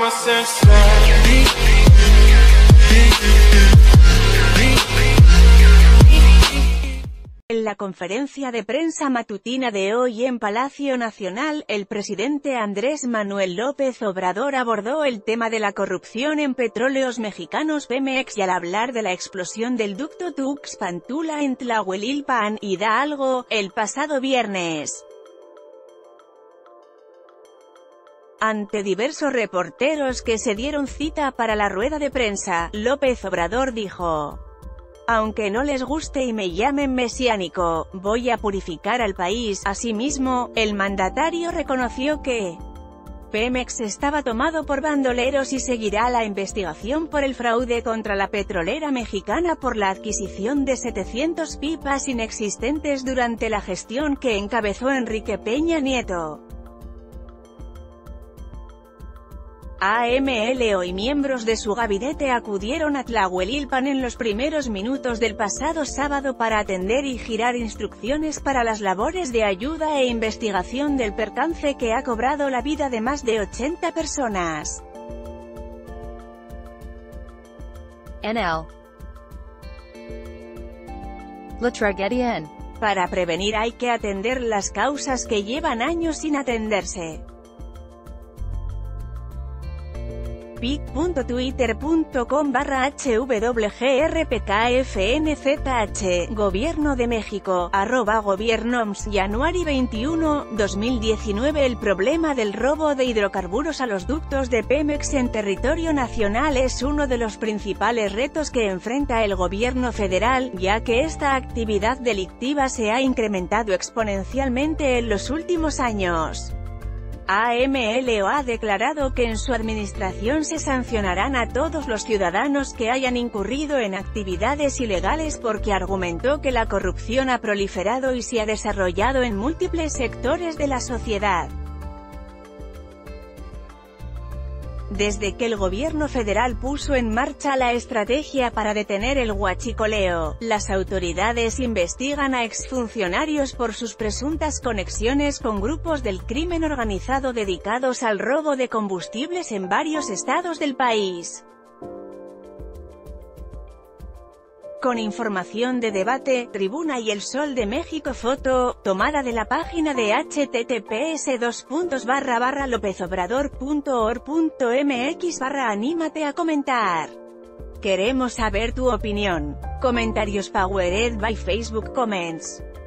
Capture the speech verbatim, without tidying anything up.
En la conferencia de prensa matutina de hoy en Palacio Nacional, el presidente Andrés Manuel López Obrador abordó el tema de la corrupción en Petróleos Mexicanos Pemex y al hablar de la explosión del ducto Tuxpan-Tula en Tlahuelilpan, Hidalgo, el pasado viernes. Ante diversos reporteros que se dieron cita para la rueda de prensa, López Obrador dijo: aunque no les guste y me llamen mesiánico, voy a purificar al país. Asimismo, el mandatario reconoció que Pemex estaba tomado por bandoleros y seguirá la investigación por el fraude contra la petrolera mexicana por la adquisición de setecientas pipas inexistentes durante la gestión que encabezó Enrique Peña Nieto. A M L O y miembros de su gabinete acudieron a Tlahuelilpan en los primeros minutos del pasado sábado para atender y girar instrucciones para las labores de ayuda e investigación del percance que ha cobrado la vida de más de ochenta personas. N L La tragedia en. Para prevenir hay que atender las causas que llevan años sin atenderse. pic punto twitter punto com barra h w g r p k f n z h Gobierno de México, arroba gobiernoms, Januari veintiuno, dos mil diecinueve. El problema del robo de hidrocarburos a los ductos de Pemex en territorio nacional es uno de los principales retos que enfrenta el gobierno federal, ya que esta actividad delictiva se ha incrementado exponencialmente en los últimos años. A M L O ha declarado que en su administración se sancionarán a todos los ciudadanos que hayan incurrido en actividades ilegales porque argumentó que la corrupción ha proliferado y se ha desarrollado en múltiples sectores de la sociedad. Desde que el gobierno federal puso en marcha la estrategia para detener el huachicoleo, las autoridades investigan a exfuncionarios por sus presuntas conexiones con grupos del crimen organizado dedicados al robo de combustibles en varios estados del país. Con información de Debate, Tribuna y El Sol de México. Foto, tomada de la página de h t t p s dos puntos barra barra lopezobrador punto org punto m x barra anímate a comentar. Queremos saber tu opinión. Comentarios powered by Facebook Comments.